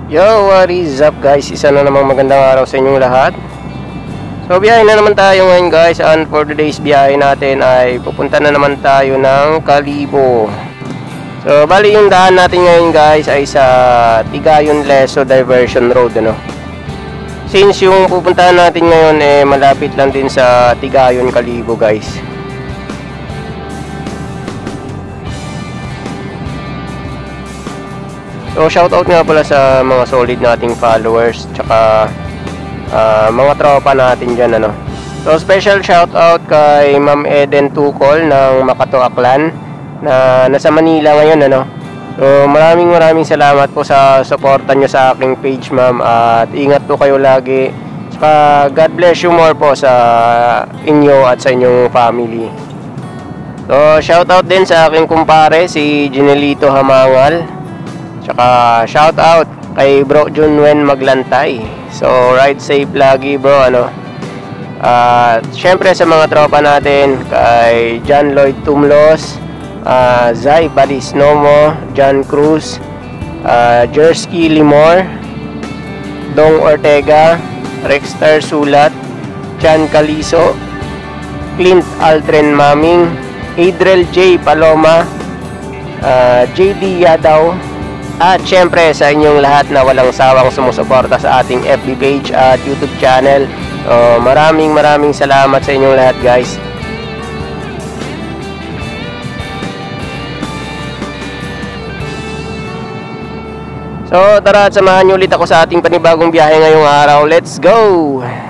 Yo, what is up guys? Isa na namang magandang araw sa inyong lahat. So biyahe na naman tayo ngayon guys. And for today's biyahe natin ay pupunta na naman tayo ng Kalibo. So bali yung daan natin ngayon guys ay sa Tigayon Leso Diversion Road, ano. Since yung pupuntahan natin ngayon malapit lang din sa Tigayon, Kalibo guys. So shoutout nga pala sa mga solid nating followers, tsaka mga tropa natin dyan, ano. So special shoutout kay Ma'am Eden Tukol ng Makato Aklan na nasa Manila ngayon, ano. So maraming salamat po sa suporta nyo sa aking page, ma'am, at ingat po kayo lagi, tsaka God bless you more po sa inyo at sa inyong family. So shoutout din sa aking kumpare si Ginelito Hamangal. Tsaka shout out kay Bro Junwen Maglantay. So ride safe lagi bro, ano. Syempre sa mga tropa natin kay John Lloyd Tumlos, Zay Balisnomo, John Cruz, Jersky Limor, Dong Ortega, Rexter Sulat, Chan Caliso, Clint Aldrin Maming, Adriel J. Paloma, JD Yadaw, at syempre sa inyong lahat na walang sawang sumusuporta sa ating FB page at YouTube channel. Maraming salamat sa inyong lahat guys. So tara at samahan nyo ulit ako sa ating panibagong biyahe ngayong araw. Let's go!